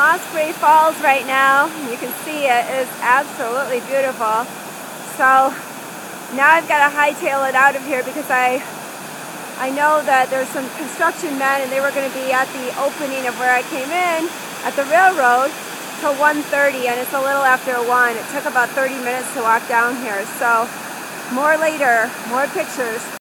Osprey Falls right now. You can see it is absolutely beautiful. So now I've got to hightail it out of here because I know that there's some construction men and they were going to be at the opening of where I came in at the railroad till 1:30, and it's a little after 1. It took about 30 minutes to walk down here. So more later, more pictures.